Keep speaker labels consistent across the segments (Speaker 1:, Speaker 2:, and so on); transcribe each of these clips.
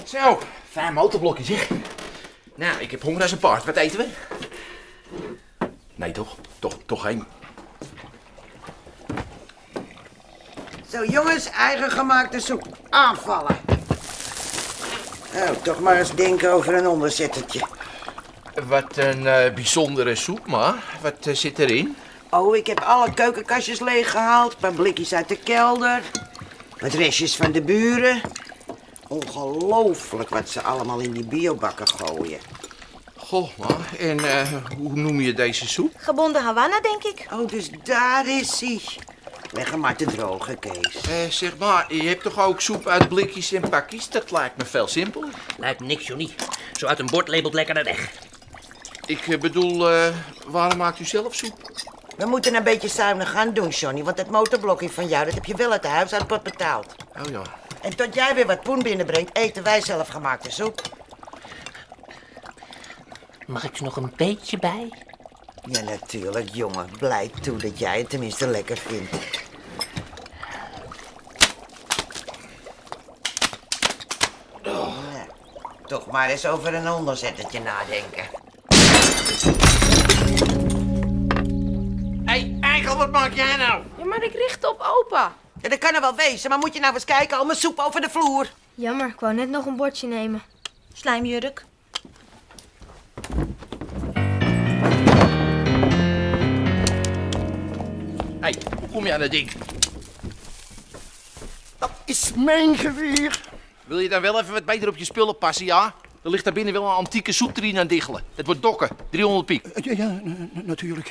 Speaker 1: Zo, fijn motorblokje zeg. Nou, ik heb honger als een paard. Wat eten we? Nee, toch geen.
Speaker 2: Zo jongens, eigen gemaakte soep. Aanvallen. Oh, toch maar eens denken over een onderzettertje.
Speaker 1: Wat een bijzondere soep, ma. Wat zit erin?
Speaker 2: Oh, ik heb alle keukenkastjes leeggehaald. Een paar blikjes uit de kelder. Wat restjes van de buren. Ongelooflijk wat ze allemaal in die biobakken gooien.
Speaker 1: Goh, ma. En hoe noem je deze soep?
Speaker 3: Gebonden Havanna, denk ik.
Speaker 2: Oh, dus daar is hij. Leg hem maar te drogen, Kees.
Speaker 1: Zeg maar, je hebt toch ook soep uit blikjes en pakjes? Dat lijkt me veel simpeler.
Speaker 4: Lijkt me niks, Johnny. Zo uit een bord labelt lekkerder weg.
Speaker 1: Ik bedoel, waarom maakt u zelf soep?
Speaker 2: We moeten een beetje zuinig gaan doen, Johnny. Want dat motorblokje van jou, dat heb je wel uit de huishoudpot betaald.
Speaker 1: Oh ja.
Speaker 2: En tot jij weer wat poen binnenbrengt, eten wij zelfgemaakte soep.
Speaker 4: Mag ik er nog een beetje bij?
Speaker 2: Ja, natuurlijk, jongen. Blij toe dat jij het tenminste lekker vindt. Nou, toch maar eens over een onderzettertje nadenken.
Speaker 1: Hé, Eigel, wat maak jij nou?
Speaker 3: Ja, maar ik richt op opa.
Speaker 2: Ja, dat kan er wel wezen, maar moet je nou eens kijken, al mijn soep over de vloer.
Speaker 3: Jammer, ik wou net nog een bordje nemen.
Speaker 5: Slijmjurk.
Speaker 1: Hé, hoe kom je aan dat ding?
Speaker 6: Dat is mijn geweer.
Speaker 1: Wil je dan wel even wat beter op je spullen passen, ja? Er ligt daar binnen wel een antieke soepterrien aan diggelen. Dat wordt dokken, 300 piek.
Speaker 6: Ja, natuurlijk.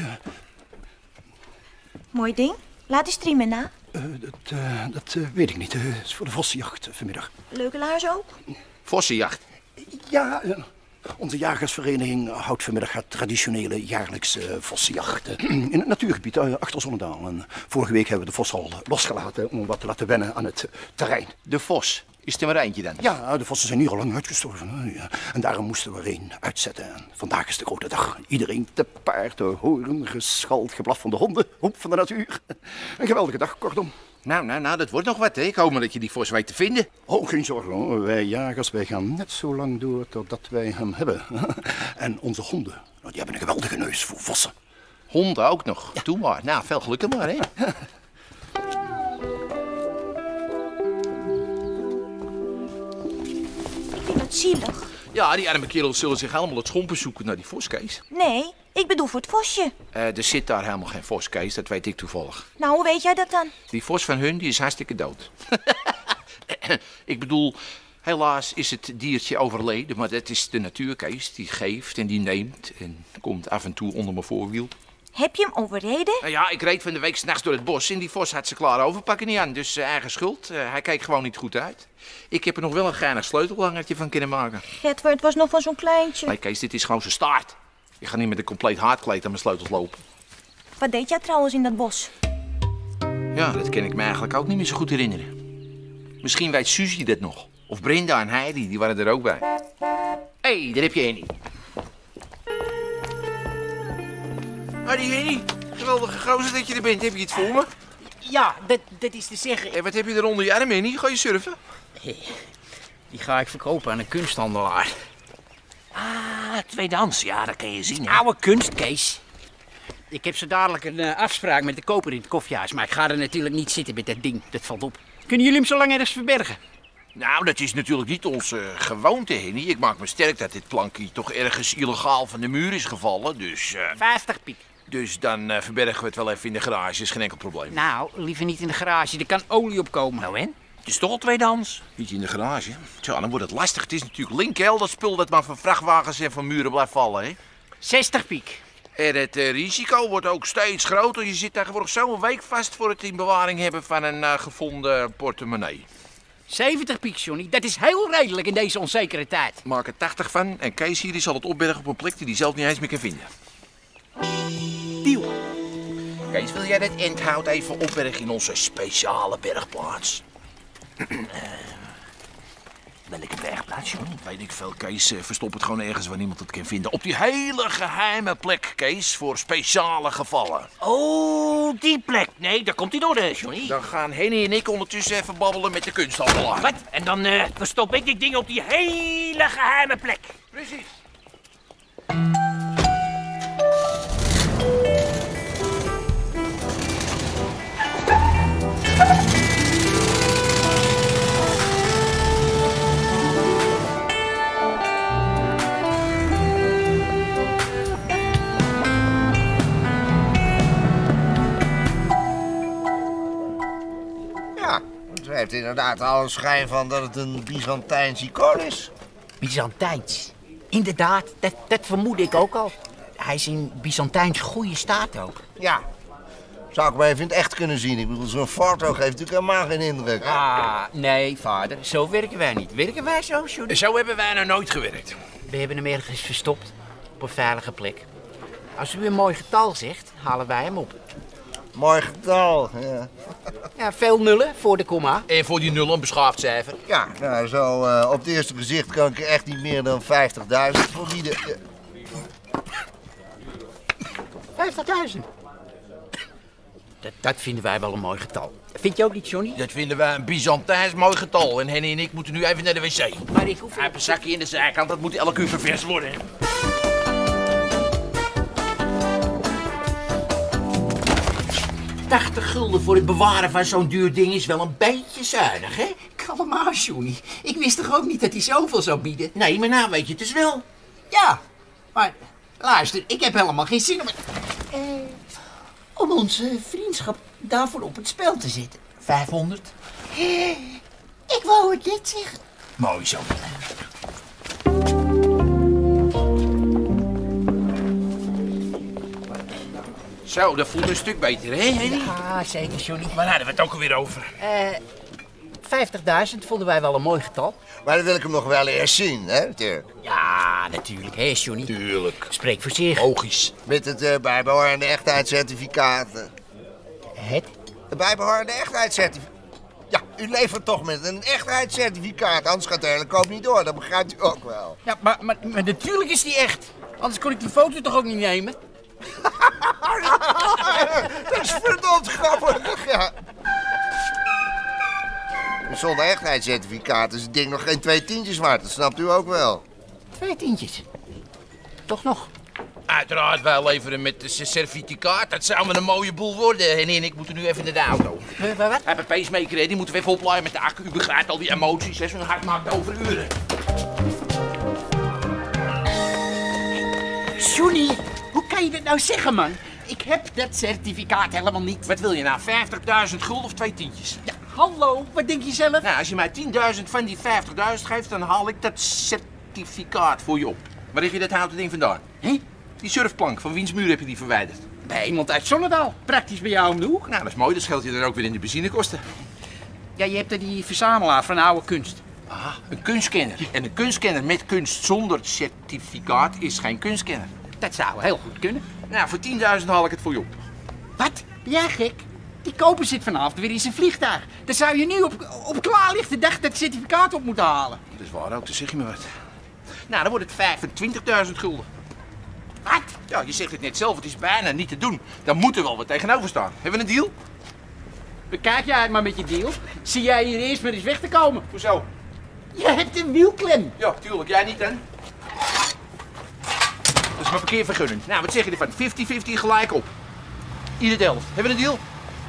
Speaker 5: Mooi ding. Laat die streamen na.
Speaker 6: Dat weet ik niet. Het is voor de vossenjacht vanmiddag.
Speaker 5: Leuke laars ook.
Speaker 1: Vossenjacht.
Speaker 6: Ja, onze jagersvereniging houdt vanmiddag het traditionele jaarlijkse vossenjacht. In het natuurgebied achter Zonnedaal. En vorige week hebben we de vos al losgelaten om wat te laten wennen aan het terrein.
Speaker 1: De vos. Is er maar eentje dan?
Speaker 6: Ja, de vossen zijn hier al lang uitgestorven. Hè? Ja. En daarom moesten we er een uitzetten. En vandaag is de grote dag. Iedereen te paard, te horen, geschald, geblaf van de honden, hoep van de natuur. Een geweldige dag, kortom.
Speaker 1: Nou, dat wordt nog wat, hè? Ik hoop maar dat je die vos weet te vinden.
Speaker 6: Oh, geen zorgen hoor. Wij jagers, wij gaan net zo lang door totdat wij hem hebben. En onze honden, nou, die hebben een geweldige neus voor vossen.
Speaker 1: Honden ook nog. Ja. Doe maar. Nou, veel geluk maar, hè?
Speaker 5: Wat zielig.
Speaker 1: Ja, die arme kerels zullen zich helemaal het schompen zoeken naar die vos, Kees.
Speaker 5: Nee, ik bedoel voor het vosje.
Speaker 1: Er zit daar helemaal geen vos, Kees. Dat weet ik toevallig.
Speaker 5: Nou, hoe weet jij dat dan?
Speaker 1: Die vos van hun, die is hartstikke dood. Ik bedoel, helaas is het diertje overleden, maar dat is de natuur, Kees. Die geeft en die neemt en komt af en toe onder mijn voorwiel.
Speaker 5: Heb je hem overreden?
Speaker 1: Nou ja, ik reed van de week 's nachts door het bos en die vos had ze klaar overpakken niet aan. Dus eigen schuld. Hij keek gewoon niet goed uit. Ik heb er nog wel een geinig sleutelhangertje van kunnen maken.
Speaker 5: Getver, het was nog van zo'n kleintje.
Speaker 1: Nee, Kees, dit is gewoon zijn staart. Ik ga niet met een compleet haardkleed aan mijn sleutels lopen.
Speaker 5: Wat deed jij trouwens in dat bos?
Speaker 1: Ja, dat kan ik me eigenlijk ook niet meer zo goed herinneren. Misschien weet Suzy dat nog. Of Brenda en Heidi, die waren er ook bij. Hé, daar heb je Henny. Hoi, Henny. Geweldige gozer dat je er bent. Heb je iets voor me?
Speaker 4: Ja, dat is te zeggen.
Speaker 1: En wat heb je er onder je arm, Henny? Ga je surfen?
Speaker 4: Die ga ik verkopen aan een kunsthandelaar.
Speaker 7: Ah, tweedehands. Ja, dat kan je zien, hè.
Speaker 4: Oude kunst, Kees. Ik heb zo dadelijk een afspraak met de koper in het koffiehuis. Maar ik ga er natuurlijk niet zitten met dat ding. Dat valt op. Kunnen jullie hem zo lang ergens verbergen?
Speaker 1: Nou, dat is natuurlijk niet onze gewoonte, Henny. Ik maak me sterk dat dit plankje toch ergens illegaal van de muur is gevallen, dus...
Speaker 4: 50 piek.
Speaker 1: Dus dan verbergen we het wel even in de garage, is geen enkel probleem.
Speaker 4: Nou, liever niet in de garage. Er kan olie op komen.
Speaker 7: Nou en? Het is toch al tweedehands?
Speaker 1: Niet in de garage? Tja, dan wordt het lastig. Het is natuurlijk linkel, dat spul dat maar van vrachtwagens en van muren blijft vallen, hè?
Speaker 4: 60 piek.
Speaker 1: En het risico wordt ook steeds groter. Je zit tegenwoordig zo een week vast voor het in bewaring hebben van een gevonden portemonnee.
Speaker 4: 70 piek, Johnny. Dat is heel redelijk in deze onzekere tijd.
Speaker 1: Maak er 80 van en Kees hier die zal het opbergen op een plek die hij zelf niet eens meer kan vinden.
Speaker 4: Deal.
Speaker 1: Kees, wil jij dit endhout even opbergen in onze speciale bergplaats?
Speaker 7: Welke bergplaats, Johnny?
Speaker 1: Weet ik veel, Kees. Verstop het gewoon ergens waar niemand het kan vinden. Op die hele geheime plek, Kees. Voor speciale gevallen.
Speaker 7: Oh, die plek. Nee, daar komt hij door, Johnny.
Speaker 1: Dan gaan Henny en ik ondertussen even babbelen met de kunsthandelaar.
Speaker 7: Wat? En dan verstop ik dit ding op die hele geheime plek.
Speaker 1: Precies.
Speaker 8: Ja, het heeft inderdaad alle schijn van dat het een Byzantijns icoon is.
Speaker 4: Byzantijns. Inderdaad, dat vermoedde ik ook al. Hij is in Byzantijns goede staat ook.
Speaker 8: Ja, zou ik maar even in het echt kunnen zien. Ik bedoel, zo'n foto geeft natuurlijk helemaal geen indruk. Hè?
Speaker 4: Ah, nee, vader. Zo werken wij niet. Werken wij zo, Johnny?
Speaker 1: Zo hebben wij nou nooit gewerkt.
Speaker 4: We hebben hem ergens verstopt. Op een veilige plek. Als u een mooi getal zegt, halen wij hem op.
Speaker 8: Mooi getal, ja.
Speaker 4: Ja, veel nullen voor de komma.
Speaker 1: En voor die nul een beschaafd cijfer.
Speaker 8: Ja, nou, zo op het eerste gezicht kan ik er echt niet meer dan 50.000 voor bieden.
Speaker 4: 50.000. Dat vinden wij wel een mooi getal. Vind je ook niet, Johnny?
Speaker 1: Dat vinden wij een Byzantijns mooi getal. En Henny en ik moeten nu even naar de wc.
Speaker 4: Maar ik hoef...
Speaker 1: Hij heeft een zakje in de zijkant, dat moet elke uur ververs worden.
Speaker 7: $80 voor het bewaren van zo'n duur ding is wel een beetje zuinig, hè?
Speaker 4: Kalm aan, Johnny. Ik wist toch ook niet dat hij zoveel zou bieden?
Speaker 7: Nee, maar nou weet je het dus wel.
Speaker 4: Ja, maar luister, ik heb helemaal geen zin
Speaker 7: Om onze vriendschap daarvoor op het spel te zetten. 500.
Speaker 4: Ik wou het net zeggen.
Speaker 7: Mooi zo.
Speaker 1: Zo, dat voelt een stuk beter, hè, Henny?
Speaker 4: Ah, zeker, Johnny.
Speaker 1: Waar hadden we het ook alweer over?
Speaker 4: 50.000 vonden wij wel een mooi getal.
Speaker 8: Maar dan wil ik hem nog wel eerst zien, hè, Dirk?
Speaker 4: Ja, natuurlijk, hè, Johnny?
Speaker 1: Tuurlijk.
Speaker 4: Spreek voor zich.
Speaker 1: Logisch.
Speaker 8: Met het bijbehorende echtheidscertificaat.
Speaker 4: Het?
Speaker 8: Het bijbehorende echtheidscertificaat. Ja, u levert toch met een echtheidscertificaat, anders gaat de hele koop niet door. Dat begrijpt u ook wel.
Speaker 4: Ja, maar natuurlijk is die echt. Anders kon ik die foto toch ook niet nemen?
Speaker 8: Dat is verdomd grappig, ja. Zonder echtheidscertificaat is het ding nog geen 2 tientjes waard, dat snapt u ook wel.
Speaker 4: 2 tientjes. Toch nog?
Speaker 1: Uiteraard, wij leveren met de certificaat. Dat zou wel een mooie boel worden. Henny en ik moeten nu even naar de auto.
Speaker 4: Wat?
Speaker 1: Hij heeft een pacemaker, hè. Die moeten we even oplaaien met de accu. U begrijpt al die emoties, hè. Zo'n hart maakt overuren.
Speaker 4: Johnny, hoe kan je dat nou zeggen, man? Ik heb dat certificaat helemaal niet.
Speaker 1: Wat wil je nou, 50.000 gulden of 2 tientjes?
Speaker 4: Ja, hallo, wat denk je zelf?
Speaker 1: Nou, als je mij 10.000 van die 50.000 geeft, dan haal ik dat certificaat voor je op. Waar heb je dat houten ding vandaan?
Speaker 4: Hé?
Speaker 1: Die surfplank, van wiens muur heb je die verwijderd?
Speaker 4: Bij iemand uit Zonnedaal. Praktisch bij jou om de hoek.
Speaker 1: Nou, dat is mooi, dat scheelt je dan ook weer in de benzinekosten.
Speaker 4: Ja, je hebt er die verzamelaar van oude kunst.
Speaker 1: Ah, een kunstkenner. En een kunstkenner met kunst zonder certificaat is geen kunstkenner.
Speaker 4: Dat zou heel goed kunnen.
Speaker 1: Nou, voor 10.000 haal ik het voor je op.
Speaker 4: Wat? Ben jij gek? Die koper zit vanavond weer in zijn vliegtuig. Dan zou je nu op klaarlichte dag dat certificaat op moeten halen.
Speaker 1: Dat is waar ook, dan zeg je me wat. Nou, dan wordt het 25.000 gulden.
Speaker 4: Wat?
Speaker 1: Ja, je zegt het net zelf, het is bijna niet te doen. Dan moet er wel wat tegenover staan. Hebben we een deal?
Speaker 4: Bekijk jij het maar met je deal. Zie jij hier eerst maar eens weg te komen.
Speaker 1: Hoezo?
Speaker 4: Je hebt een wielklem.
Speaker 1: Ja, tuurlijk. Jij niet dan? Dat is mijn parkeervergunning. Nou, wat zeg je ervan? 50-50 gelijk op. Ieder de helft. Hebben we een deal?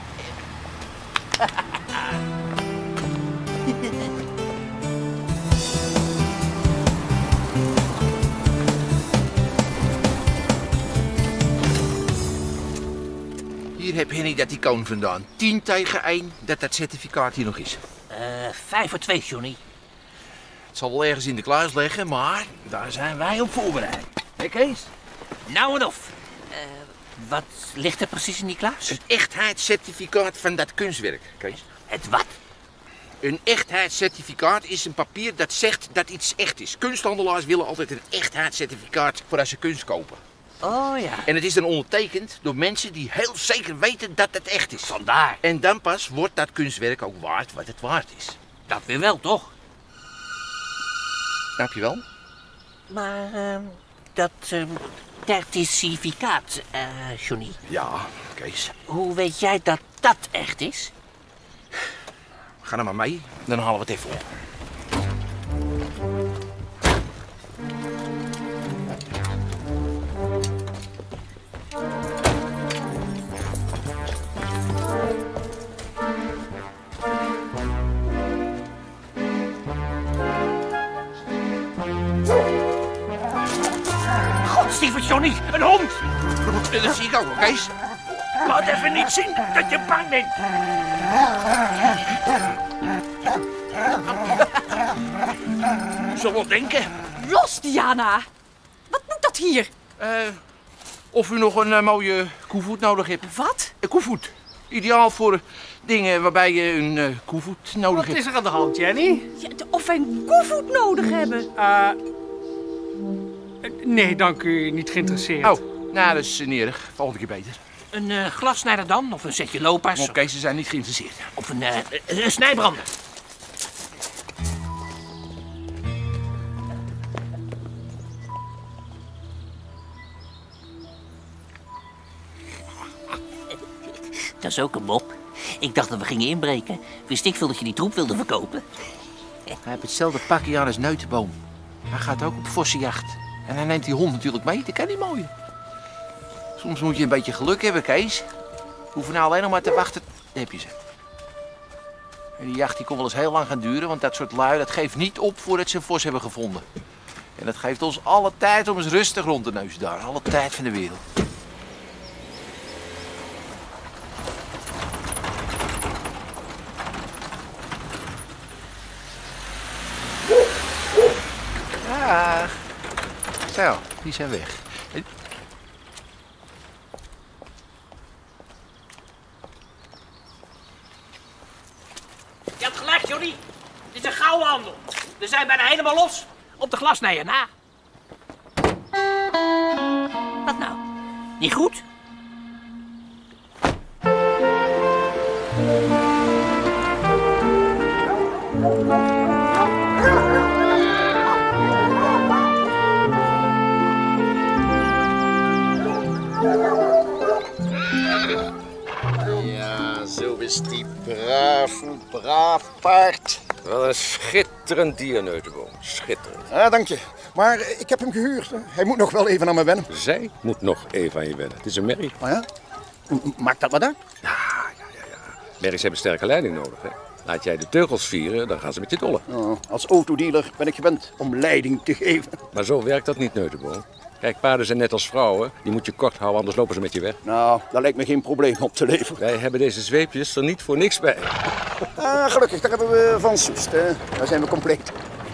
Speaker 1: Hier heb Henny dat icoon vandaan. 10 tegen 1 dat certificaat hier nog is.
Speaker 7: 5 voor 2, Johnny.
Speaker 1: Het zal wel ergens in de kluis liggen, maar daar zijn wij op voorbereid. Hé, Kees?
Speaker 7: Nou en of. Wat ligt er precies in die kluis?
Speaker 1: Het echtheidscertificaat van dat kunstwerk, Kees.
Speaker 7: Het wat?
Speaker 1: Een echtheidscertificaat is een papier dat zegt dat iets echt is. Kunsthandelaars willen altijd een echtheidscertificaat voor als ze kunst kopen.
Speaker 7: Oh ja.
Speaker 1: En het is dan ondertekend door mensen die heel zeker weten dat het echt is.
Speaker 7: Vandaar.
Speaker 1: En dan pas wordt dat kunstwerk ook waard wat het waard is.
Speaker 7: Dat weer wel, toch?
Speaker 1: Snap je wel?
Speaker 9: Maar dat certificaat, Johnny.
Speaker 1: Ja, Kees.
Speaker 9: Hoe weet jij dat dat echt is?
Speaker 1: Ga er maar mee, dan halen we het even op.
Speaker 4: Godstieve Johnny, een hond!
Speaker 1: Dat zie ik ook wel, Kees.
Speaker 4: Laat even niet zien dat je bang bent.
Speaker 1: Je zal wel denken.
Speaker 10: Los, Diana! Wat moet dat hier?
Speaker 1: Of u nog een mooie koevoet nodig hebt.
Speaker 10: Wat?
Speaker 1: Een koevoet. Ideaal voor dingen waarbij je een koevoet nodig
Speaker 4: Wat
Speaker 1: hebt.
Speaker 4: is er aan de hand, Jenny?
Speaker 10: Ja, of wij een koevoet nodig hebben?
Speaker 4: Nee, dank u. Niet geïnteresseerd.
Speaker 1: Oh, nou, dat is nerig. Volgende keer beter.
Speaker 9: Een glassnijder dan? Of een setje lopas?
Speaker 1: Oké, ze zijn niet geïnteresseerd.
Speaker 9: Of een snijbrander? Dat is ook een mop. Ik dacht dat we gingen inbreken. Wist ik veel dat je die troep wilde verkopen.
Speaker 1: Hij heeft hetzelfde pakje aan als Neutenboom. Hij gaat ook op vossenjacht. En hij neemt die hond natuurlijk mee. Dat kan niet mooi. Soms moet je een beetje geluk hebben, Kees. Hoeven nou alleen nog maar te wachten. Daar heb je ze. En die jacht die kon wel eens heel lang gaan duren. Want dat soort lui, dat geeft niet op voordat ze een vos hebben gevonden. En dat geeft ons alle tijd om eens rustig rond te neuzen daar. Alle tijd van de wereld. Dag. Zo, die zijn weg.
Speaker 9: Je hebt gelijk, Johnny. Het is een gouden handel. We zijn bijna helemaal los. Op de glasnijer na. Wat nou? Niet goed?
Speaker 8: Ja, zo is die braaf paard.
Speaker 11: Wat een schitterend dier, Neutenboom. Schitterend.
Speaker 6: Ja, dank je. Maar ik heb hem gehuurd. Hij moet nog wel even aan me wennen.
Speaker 11: Zij moet nog even aan je wennen. Het is een merrie.
Speaker 6: Oh ja? Maakt dat wat uit?
Speaker 11: Ja. Merries hebben sterke leiding nodig, hè. Laat jij de teugels vieren, dan gaan ze met je dollen.
Speaker 6: Oh, als autodealer ben ik gewend om leiding te geven.
Speaker 11: Maar zo werkt dat niet, Neutenboom. Kijk, paarden zijn net als vrouwen. Die moet je kort houden, anders lopen ze met je weg.
Speaker 6: Nou, daar lijkt me geen probleem op te leveren.
Speaker 11: Wij hebben deze zweepjes er niet voor niks bij.
Speaker 6: Gelukkig, daar hebben we van Soest. Daar zijn we compleet.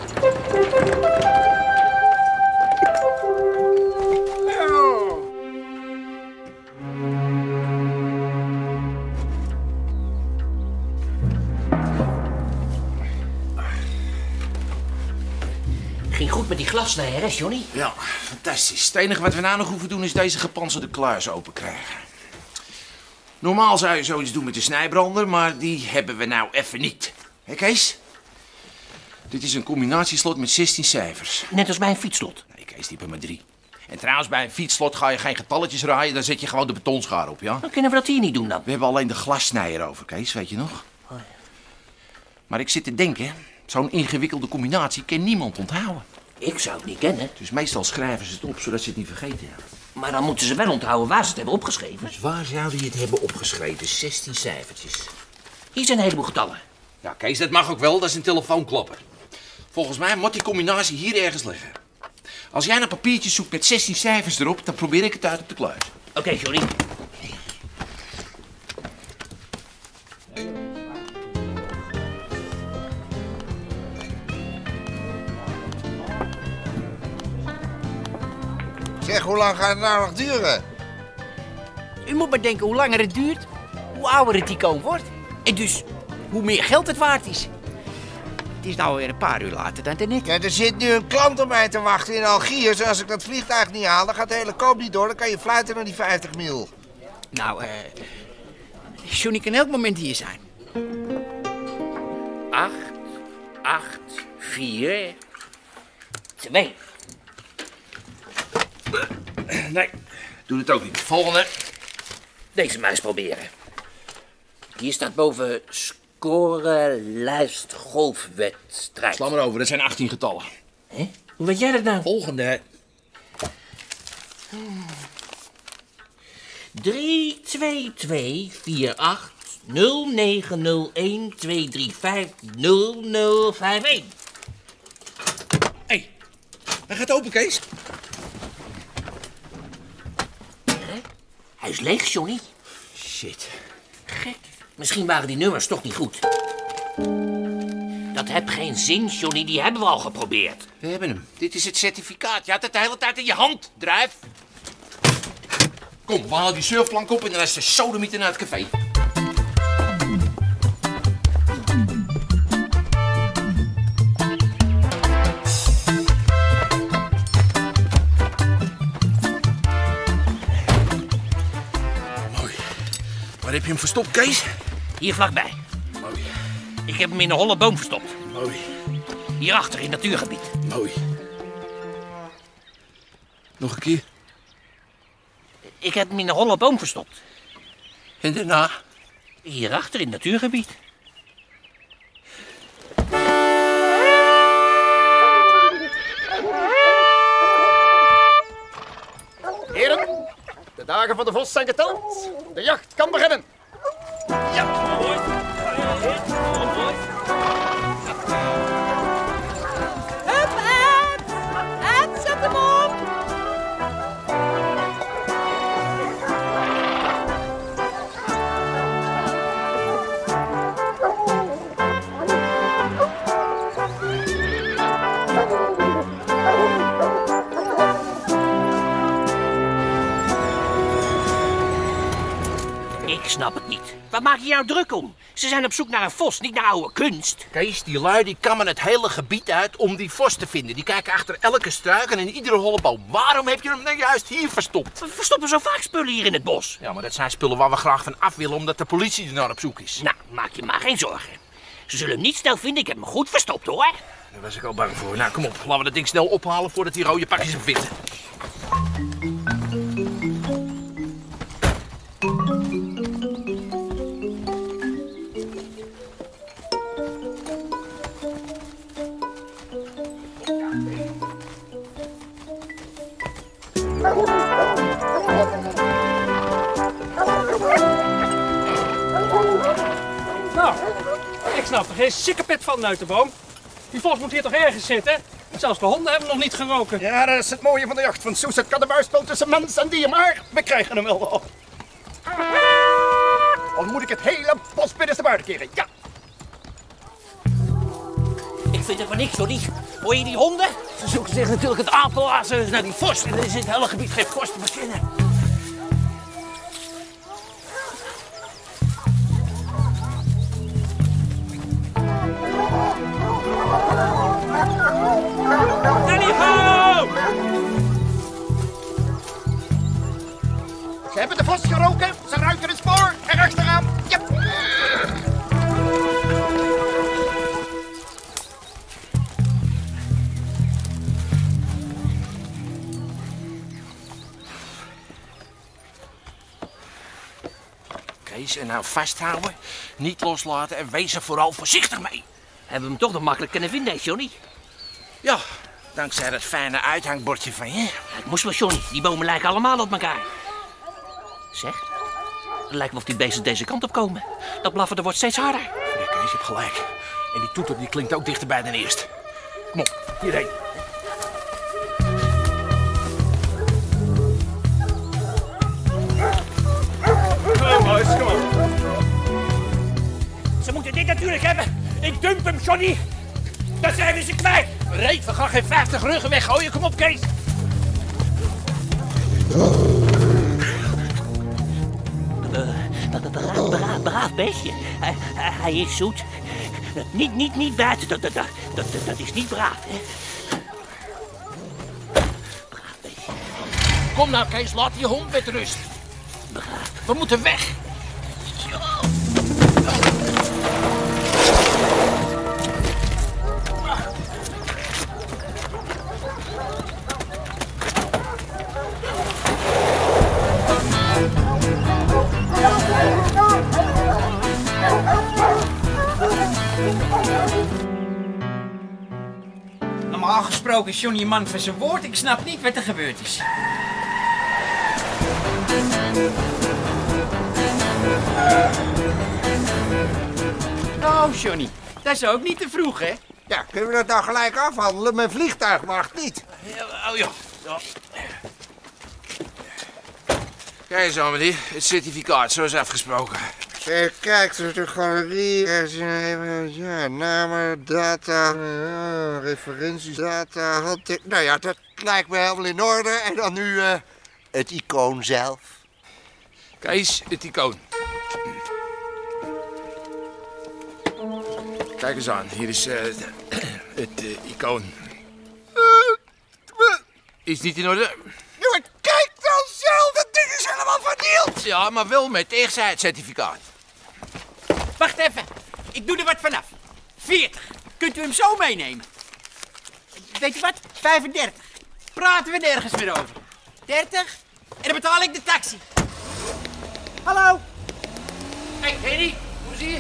Speaker 9: Ging goed met die glasnijer, hè, Johnny?
Speaker 1: Ja, fantastisch. Het enige wat we nou nog hoeven doen is deze gepantserde kluis open krijgen. Normaal zou je zoiets doen met de snijbrander, maar die hebben we nou even niet. Hé, Kees? Dit is een combinatieslot met 16 cijfers.
Speaker 9: Net als bij een fietsslot.
Speaker 1: Nee, Kees, die hebben maar 3. En trouwens, bij een fietsslot ga je geen getalletjes raaien, dan zet je gewoon de betonschaar op, ja?
Speaker 9: Dan kunnen we dat hier niet doen dan.
Speaker 1: We hebben alleen de glassnijer over, Kees, weet je nog?
Speaker 9: Oh, ja.
Speaker 1: Maar ik zit te denken, zo'n ingewikkelde combinatie kan niemand onthouden.
Speaker 9: Ik zou het niet kennen.
Speaker 1: Dus meestal schrijven ze het op, zodat ze het niet vergeten.
Speaker 9: Maar dan moeten ze wel onthouden waar ze het hebben opgeschreven.
Speaker 1: Dus waar zouden die het hebben opgeschreven? 16 cijfertjes.
Speaker 9: Hier zijn een heleboel getallen.
Speaker 1: Ja, Kees, dat mag ook wel. Dat is een telefoonklapper. Volgens mij moet die combinatie hier ergens liggen. Als jij een papiertje zoekt met 16 cijfers erop, dan probeer ik het uit op de kluis.
Speaker 9: Oké, Johnny.
Speaker 8: Zeg, hoe lang gaat het nou nog duren?
Speaker 4: U moet maar denken, hoe langer het duurt, hoe ouder het icoon wordt. En dus, hoe meer geld het waard is. Het is nou weer een paar uur later dan net.
Speaker 8: Ja, er zit nu een klant op mij te wachten in Algiers. Als ik dat vliegtuig niet haal, dan gaat de hele koop niet door. Dan kan je fluiten naar die 50 mil.
Speaker 4: Nou, Johnny kan elk moment hier zijn.
Speaker 9: 8, 8, 4, 2.
Speaker 1: Nee, doe het ook niet. Volgende.
Speaker 9: Deze maar eens proberen. Hier staat boven score, lijst, golfwedstrijd.
Speaker 1: Sla maar over, dat zijn 18 getallen.
Speaker 9: Hè? Hoe weet jij dat nou?
Speaker 1: Volgende.
Speaker 9: 3, 2, 2, 4, 8, 0, 9, 0, 1, 2, 3, 5, 0, 0, 5, 1.
Speaker 1: Hé, hij gaat open, Kees.
Speaker 9: Hij is leeg, Johnny.
Speaker 1: Shit.
Speaker 9: Gek. Misschien waren die nummers toch niet goed. Dat heb geen zin, Johnny. Die hebben we al geprobeerd.
Speaker 1: We hebben hem. Dit is het certificaat. Je had het de hele tijd in je hand. Druif. Kom, we halen die surfplank op en dan is de sodemieter naar het café. Mooi. Waar heb je hem verstopt, Kees?
Speaker 9: Hier vlakbij.
Speaker 1: Mooi.
Speaker 9: Ik heb hem in een holle boom verstopt.
Speaker 1: Mooi.
Speaker 9: Hierachter in het natuurgebied.
Speaker 1: Mooi. Nog een keer.
Speaker 9: Ik heb hem in een holle boom verstopt.
Speaker 1: En daarna?
Speaker 9: Hierachter in het natuurgebied.
Speaker 6: Heren, de dagen van de vos zijn geteld. De jacht kan beginnen. Ja.
Speaker 10: Hup, Ed! Ed, zet hem op!
Speaker 9: Ik snap het niet. Waar maak je nou druk om? Ze zijn op zoek naar een vos, niet naar oude kunst.
Speaker 1: Kees, die lui die kammen het hele gebied uit om die vos te vinden. Die kijken achter elke struik en in iedere holle boom. Waarom heb je hem nou juist hier verstopt?
Speaker 9: We verstoppen zo vaak spullen hier in het bos.
Speaker 1: Ja, maar dat zijn spullen waar we graag van af willen, omdat de politie er naar op zoek is.
Speaker 9: Nou, maak je maar geen zorgen. Ze zullen hem niet snel vinden, ik heb hem goed verstopt hoor.
Speaker 1: Daar was ik al bang voor. Nou, kom op, laten we dat ding snel ophalen voordat die rode pakjes hem vinden.
Speaker 12: Nou, ik snap er geen sikkepit van uit de boom. Die vos moet hier toch ergens zitten? Zelfs de honden hebben nog niet geroken.
Speaker 6: Ja, dat is het mooie van de jacht van Soes. Het kaddebuisspel tussen mens en dier, maar we krijgen hem wel. Al moet ik het hele bos binnenste buiten keren, ja.
Speaker 9: Ik vind het maar niks hoor, hoor je die honden? Ze zoeken zich natuurlijk het apenlazen naar die vos. En er is in het hele gebied geen vos te beginnen.
Speaker 6: Ze hebben de vos geroken, ze ruiken het spoor. Erachteraan, ja.
Speaker 1: Kees, en nou vasthouden, niet loslaten en wees er vooral voorzichtig mee.
Speaker 9: Hebben we hem toch nog makkelijk kunnen vinden, hè, Johnny?
Speaker 1: Ja, dankzij dat fijne uithangbordje van je.
Speaker 9: Het moest wel, Johnny. Die bomen lijken allemaal op elkaar. Zeg, het lijkt wel of die beesten deze kant op komen. Dat blaffen wordt steeds harder.
Speaker 1: Ja, Kees, je hebt gelijk. En die toeter die klinkt ook dichterbij dan eerst. Kom op, hierheen.
Speaker 12: Kom huis, kom op.
Speaker 9: Ze moeten dit natuurlijk hebben. Ik dump hem, Johnny. Dan zijn we ze kwijt.
Speaker 1: Reet, we gaan geen 50 ruggen weggooien. Kom op, Kees.
Speaker 9: Braaf beestje. Hij is zoet. Niet buiten. Dat is niet braaf, hè. Braaf beestje.
Speaker 1: Kom nou, Kees, laat die hond met rust.
Speaker 9: Braaf.
Speaker 1: We moeten weg.
Speaker 4: Normaal gesproken is Johnny een man van zijn woord. Ik snap niet wat er gebeurd is. Nou, Johnny, dat is ook niet te vroeg, hè?
Speaker 8: Ja, kunnen we dat nou gelijk afhandelen? Mijn vliegtuig mag niet.
Speaker 1: Oh ja. Kijk eens aan, meneer. Het certificaat, zoals afgesproken.
Speaker 8: Kijk, er is de galerie. Ja, namen, data, referenties, data, nou ja, dat lijkt me helemaal in orde. En dan nu het icoon zelf.
Speaker 1: Kees, het icoon. Kijk eens aan, hier is het icoon. Is niet in orde?
Speaker 8: Ja, maar kijk dan zelf, dat ding is helemaal vernield.
Speaker 1: Ja, maar wel met echtscheidscertificaat.
Speaker 4: Wacht even, ik doe er wat vanaf. 40. Kunt u hem zo meenemen? Weet je wat? 35. Praten we nergens meer over. 30. En dan betaal ik de taxi. Hallo.
Speaker 1: Hey, Henny, hoe zie je?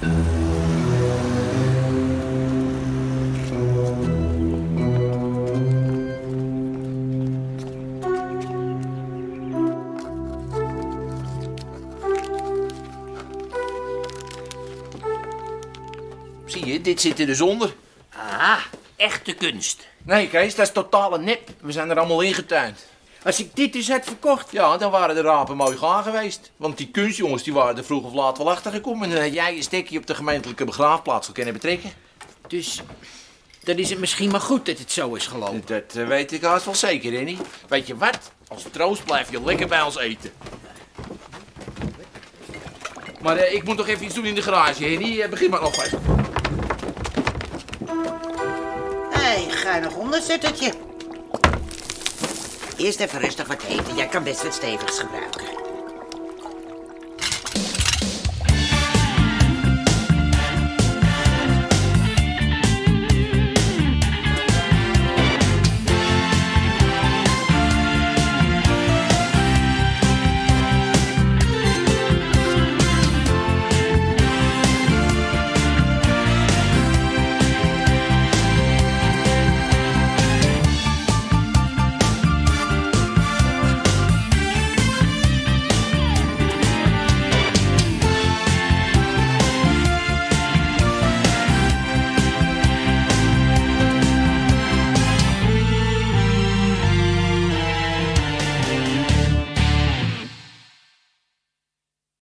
Speaker 1: Zie je, dit zit er dus onder.
Speaker 9: Ah, echte kunst.
Speaker 1: Nee, Kees, dat is totale nep. We zijn er allemaal ingetuind.
Speaker 4: Als ik dit dus had verkocht...
Speaker 1: Ja, dan waren de rapen mooi gaar geweest. Want die kunstjongens die waren er vroeg of laat wel achter gekomen. En dan had jij je stekje op de gemeentelijke begraafplaats kunnen betrekken.
Speaker 4: Dus dan is het misschien maar goed dat het zo is gelopen.
Speaker 1: Dat weet ik haast wel zeker, Henny. Weet je wat? Als troost blijf je lekker bij ons eten. Maar ik moet nog even iets doen in de garage, Henny. Begin maar alvast.
Speaker 2: Hé, ga nog onderzettertje. Eerst even rustig wat eten. Jij kan best wat stevigs gebruiken.